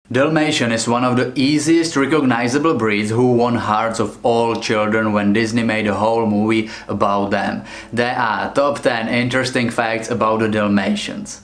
Dalmatian is one of the easiest recognizable breeds who won hearts of all children when Disney made a whole movie about them. There are top 10 interesting facts about the Dalmatians.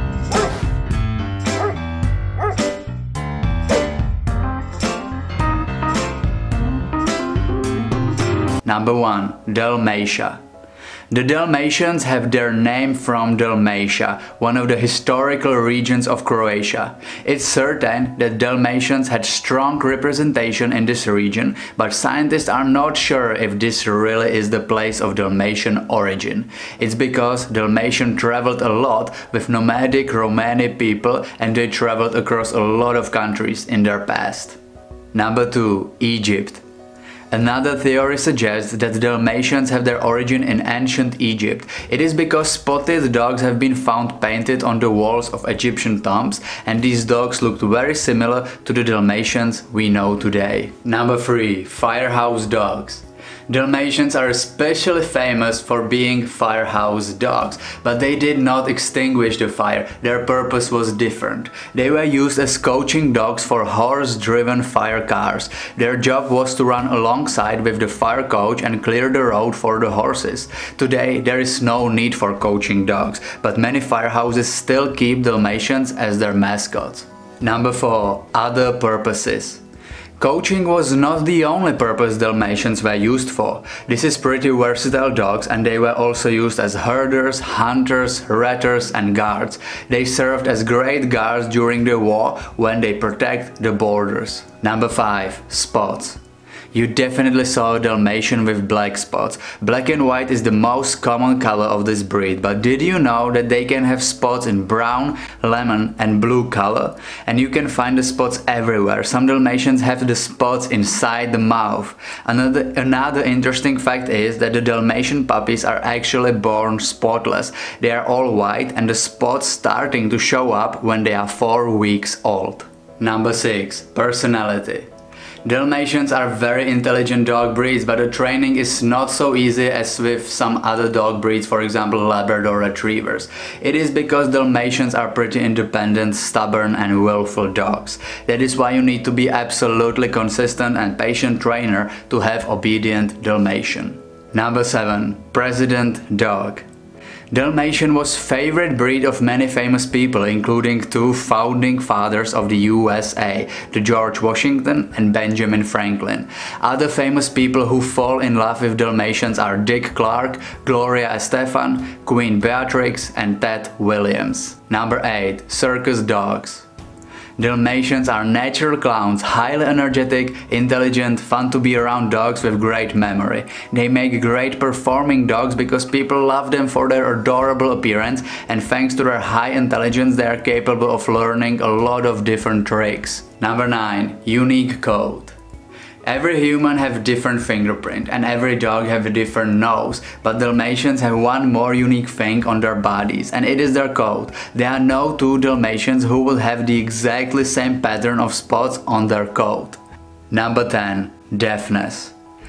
Number 1. Dalmatia. The Dalmatians have their name from Dalmatia, one of the historical regions of Croatia. It's certain that Dalmatians had strong representation in this region, but scientists are not sure if this really is the place of Dalmatian origin. It's because Dalmatian traveled a lot with nomadic Romani people, and they traveled across a lot of countries in their past. Number 2. Egypt. Another theory suggests that the Dalmatians have their origin in ancient Egypt. It is because spotted dogs have been found painted on the walls of Egyptian tombs, and these dogs looked very similar to the Dalmatians we know today. Number 3. Firehouse dogs. Dalmatians are especially famous for being firehouse dogs, but they did not extinguish the fire. Their purpose was different. They were used as coaching dogs for horse-driven fire cars. Their job was to run alongside with the fire coach and clear the road for the horses. Today there is no need for coaching dogs, but many firehouses still keep Dalmatians as their mascots. Number 4. Other purposes. Coaching was not the only purpose Dalmatians were used for. This is pretty versatile dogs, and they were also used as herders, hunters, ratters and guards. They served as great guards during the war when they protect the borders. Number 5. Spots. You definitely saw a Dalmatian with black spots. Black and white is the most common color of this breed, but did you know that they can have spots in brown, lemon and blue color? And you can find the spots everywhere. Some Dalmatians have the spots inside the mouth. Another interesting fact is that the Dalmatian puppies are actually born spotless. They are all white, and the spots starting to show up when they are 4 weeks old. Number 6. Personality. Dalmatians are very intelligent dog breeds, but the training is not so easy as with some other dog breeds, for example Labrador Retrievers. It is because Dalmatians are pretty independent, stubborn and willful dogs. That is why you need to be absolutely consistent and patient trainer to have obedient Dalmatian. Number 7. President dog. Dalmatian was favorite breed of many famous people, including 2 founding fathers of the USA, the George Washington and Benjamin Franklin. Other famous people who fall in love with Dalmatians are Dick Clark, Gloria Estefan, Queen Beatrix and Ted Williams. Number 8. Circus dogs. Dalmatians are natural clowns, highly energetic, intelligent, fun to be around dogs with great memory. They make great performing dogs because people love them for their adorable appearance, and thanks to their high intelligence they are capable of learning a lot of different tricks. Number 9. Unique coat. Every human have different fingerprint and every dog have a different nose, but Dalmatians have one more unique thing on their bodies, and it is their coat. There are no 2 Dalmatians who will have the exactly same pattern of spots on their coat. Number 10. Deafness.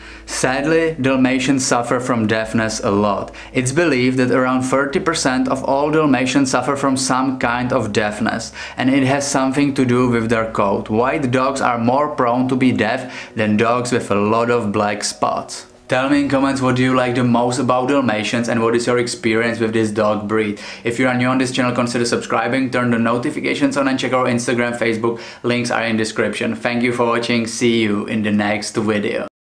Sadly, Dalmatians suffer from deafness a lot. It's believed that around 30% of all Dalmatians suffer from some kind of deafness, and it has something to do with their coat. White dogs are more prone to be deaf than dogs with a lot of black spots. Tell me in comments what do you like the most about Dalmatians and what is your experience with this dog breed. If you are new on this channel, consider subscribing, turn the notifications on and check our Instagram, Facebook, links are in description. Thank you for watching, see you in the next video.